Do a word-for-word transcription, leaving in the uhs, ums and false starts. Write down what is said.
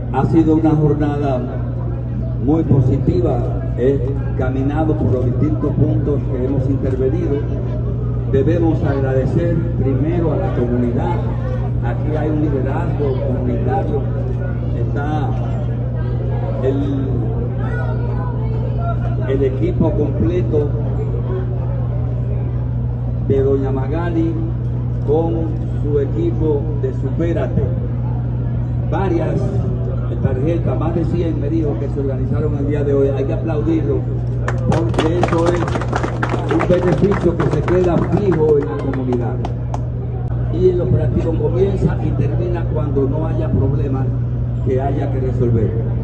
Ha sido una jornada muy positiva, he caminado por los distintos puntos que hemos intervenido. Debemos agradecer primero a la comunidad. Aquí hay un liderazgo comunitario, está el, el equipo completo de doña Magali con su equipo de Supérate. Varias tarjetas, más de cien me dijo que se organizaron el día de hoy. Hay que aplaudirlo porque eso es un beneficio que se queda fijo en la comunidad. Y el operativo comienza y termina cuando no haya problemas que haya que resolver.